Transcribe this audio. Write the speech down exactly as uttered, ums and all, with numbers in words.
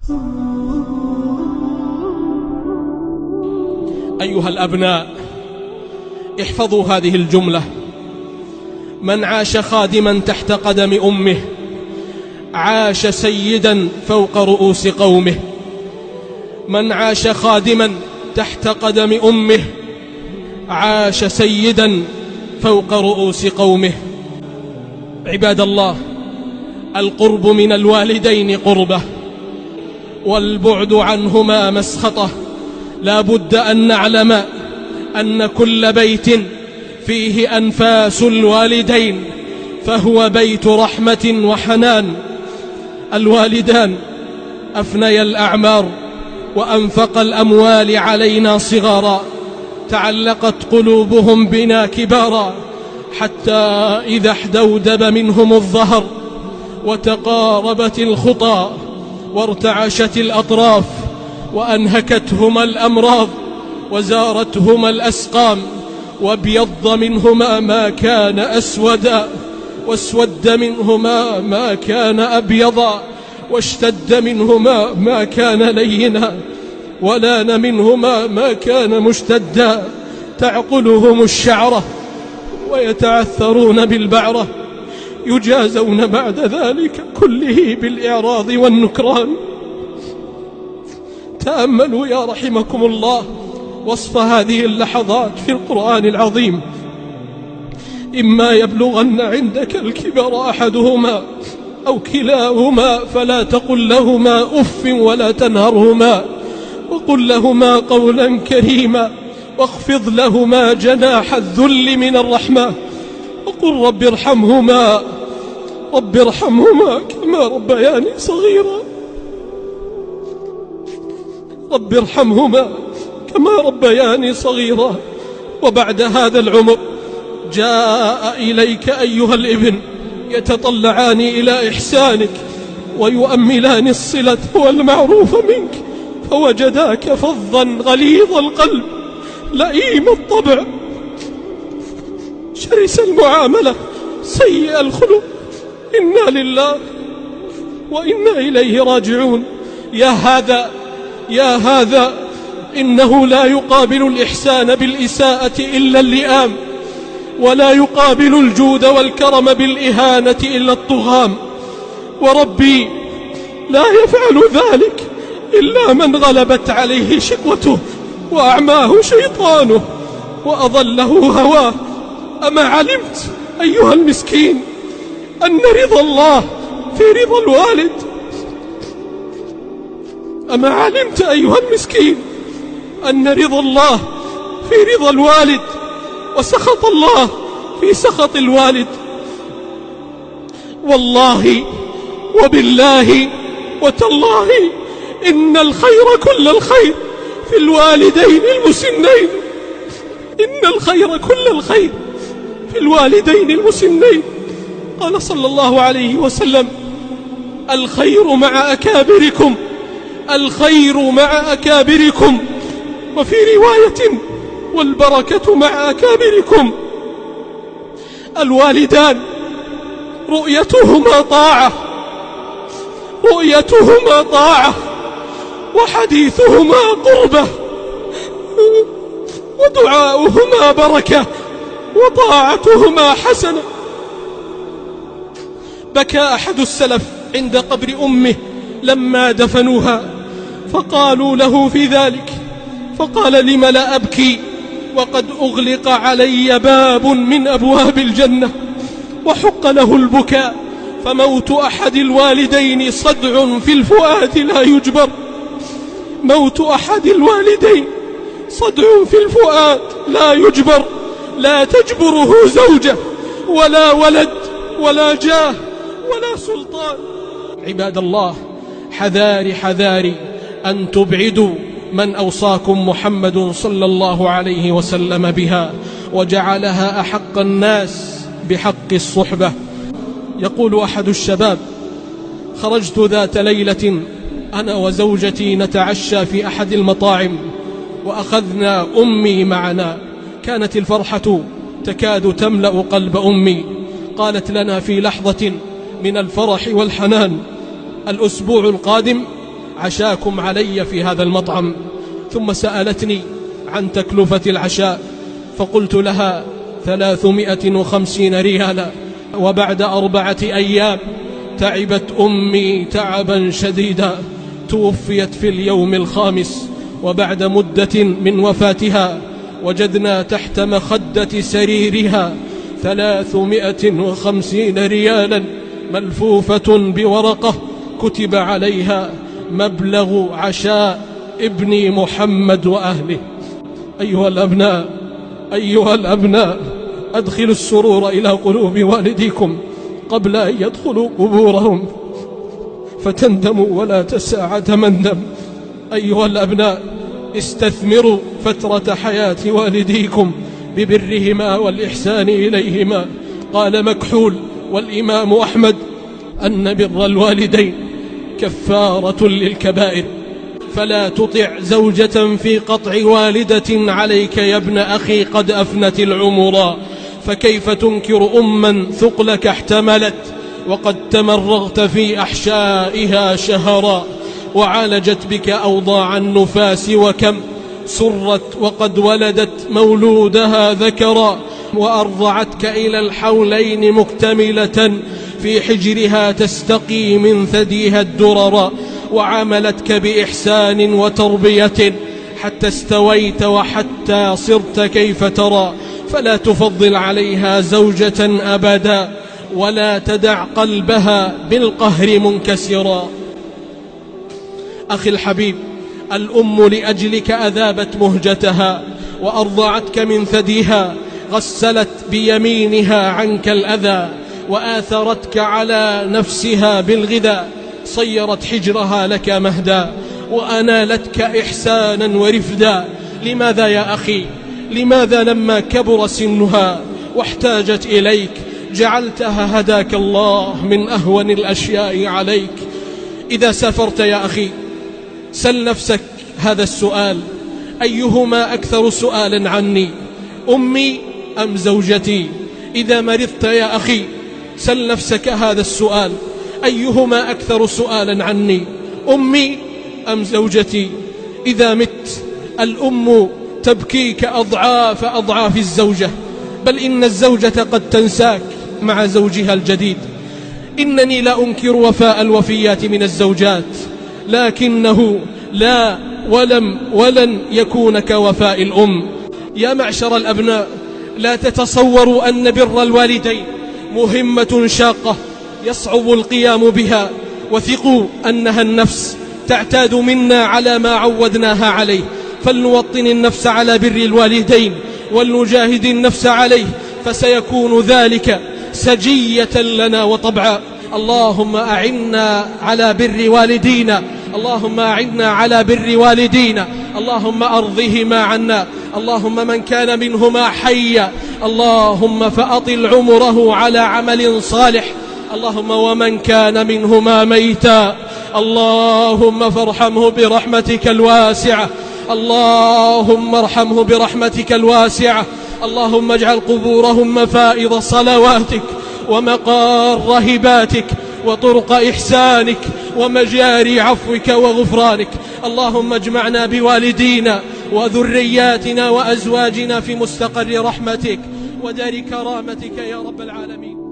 أيها الأبناء، احفظوا هذه الجملة: من عاش خادما تحت قدم أمه عاش سيدا فوق رؤوس قومه. من عاش خادما تحت قدم أمه عاش سيدا فوق رؤوس قومه. عباد الله، القرب من الوالدين قربة، والبعد عنهما مسخطة. لا بد أن نعلم أن كل بيت فيه أنفاس الوالدين فهو بيت رحمة وحنان. الوالدان أفنيا الأعمار وأنفق الأموال علينا صغارا، تعلقت قلوبهم بنا كبارا، حتى إذا احدودب منهم الظهر وتقاربت الخطى وارتعشت الأطراف وأنهكتهما الأمراض وزارتهما الأسقام وابيض منهما ما كان أسودا واسود منهما ما كان أبيضا واشتد منهما ما كان لينا ولان منهما ما كان مشتدا، تعقلهم الشعرة ويتعثرون بالبعرة، يجازون بعد ذلك كله بالإعراض والنكران. تأملوا يا رحمكم الله وصف هذه اللحظات في القرآن العظيم: إما يبلغن عندك الكبر أحدهما أو كلاهما فلا تقل لهما أف ولا تنهرهما وقل لهما قولا كريما واخفض لهما جناح الذل من الرحمة وقل رب ارحمهما رب ارحمهما كما ربياني صغيرا رب ارحمهما كما ربياني صغيرا. وبعد هذا العمر جاء إليك أيها الابن يتطلعان إلى إحسانك ويؤملان الصلة والمعروف منك، فوجداك فظا غليظ القلب لئيم الطبع شرس المعاملة سيء الخلق. إنا لله وإنا إليه راجعون. يا هذا يا هذا إنه لا يقابل الإحسان بالإساءة إلا اللئام، ولا يقابل الجود والكرم بالإهانة إلا الطغام. وربي لا يفعل ذلك إلا من غلبت عليه شقوته وأعماه شيطانه وأضله هواه. أما علمت أيها المسكين أن رضا الله في رضا الوالد؟ أما علمت أيها المسكين أن رضا الله في رضا الوالد وسخط الله في سخط الوالد؟ والله وبالله وتالله إن الخير كل الخير في الوالدين المسنين. إن الخير كل الخير في الوالدين المسنين. قال صلى الله عليه وسلم: الخير مع أكابركم الخير مع أكابركم. وفي رواية: والبركة مع أكابركم. الوالدان رؤيتهما طاعة رؤيتهما طاعة وحديثهما قربة ودعاؤهما بركة وطاعتهما حسنة. بكى أحد السلف عند قبر أمه لما دفنوها، فقالوا له في ذلك، فقال: لم لا أبكي وقد أغلق علي باب من أبواب الجنة وحق له البكاء، فموت أحد الوالدين صدع في الفؤاد لا يجبر. موت أحد الوالدين صدع في الفؤاد لا يجبر، لا تجبره زوجة ولا ولد ولا جاه ولا سلطان. عباد الله، حذاري حذاري أن تبعدوا من أوصاكم محمد صلى الله عليه وسلم بها وجعلها أحق الناس بحق الصحبة. يقول أحد الشباب: خرجت ذات ليلة أنا وزوجتي نتعشى في أحد المطاعم وأخذنا أمي معنا، كانت الفرحة تكاد تملأ قلب أمي. قالت لنا في لحظة من الفرح والحنان: الأسبوع القادم عشاكم علي في هذا المطعم. ثم سألتني عن تكلفة العشاء، فقلت لها ثلاثمائة وخمسين ريالا. وبعد أربعة أيام تعبت أمي تعبا شديدا، توفيت في اليوم الخامس. وبعد مدة من وفاتها وجدنا تحت مخدة سريرها ثلاثمائة وخمسين ريالا ملفوفة بورقة كتب عليها مبلغ عشاء ابني محمد وأهله. أيها الأبناء أيها الأبناء أدخلوا السرور إلى قلوب والديكم قبل أن يدخلوا قبورهم فتندموا ولا تساعة مندم. أيها الأبناء استثمروا فترة حياة والديكم ببرهما والإحسان إليهما. قال مكحول والإمام أحمد أن بر الوالدين كفارة للكبائر، فلا تطع زوجة في قطع والدة عليك يا ابن أخي قد أفنت العمر، فكيف تنكر أما ثقلك احتملت وقد تمرغت في أحشائها شهرا، وعالجت بك أوضاع النفاس وكم سرت وقد ولدت مولودها ذكرا، وأرضعتك إلى الحولين مكتملة في حجرها تستقي من ثديها الدررا، وعاملتك بإحسان وتربية حتى استويت وحتى صرت كيف ترى، فلا تفضل عليها زوجة أبدا ولا تدع قلبها بالقهر منكسرا. أخي الحبيب، الأم لأجلك أذابت مهجتها وأرضعتك من ثديها، غسلت بيمينها عنك الأذى وآثرتك على نفسها بالغذاء، صيرت حجرها لك مهدا وأنالتك إحسانا ورفدا. لماذا يا أخي، لماذا لما كبر سنها واحتاجت إليك جعلتها هداك الله من أهون الأشياء عليك؟ إذا سافرت يا أخي سل نفسك هذا السؤال: أيهما أكثر سؤالا عني، أمي أم زوجتي؟ إذا مرضت يا أخي سل نفسك هذا السؤال: أيهما أكثر سؤالا عني، أمي أم زوجتي؟ إذا مت الأم تبكيك أضعاف أضعاف الزوجة، بل إن الزوجة قد تنساك مع زوجها الجديد. إنني لا أنكر وفاء الوفيات من الزوجات، لكنه لا ولم ولن يكون كوفاء الأم. يا معشر الأبناء، لا تتصوروا أن بر الوالدين مهمة شاقة يصعب القيام بها، وثقوا أنها النفس تعتاد منا على ما عودناها عليه، فلنوطن النفس على بر الوالدين ولنجاهد النفس عليه، فسيكون ذلك سجية لنا وطبعا. اللهم أعنا على بر والدينا، اللهم أعنا على بر والدينا، اللهم أرضهما عنا، اللهم من كان منهما حيا اللهم فأطل عمره على عمل صالح، اللهم ومن كان منهما ميتا اللهم فارحمه برحمتك الواسعة، اللهم ارحمه برحمتك الواسعة، اللهم اجعل قبورهم مفائض صلواتك ومقار هباتك وطرق إحسانك ومجاري عفوك وغفرانك. اللهم اجمعنا بوالدينا وذرياتنا وأزواجنا في مستقر رحمتك ودار كرامتك يا رب العالمين.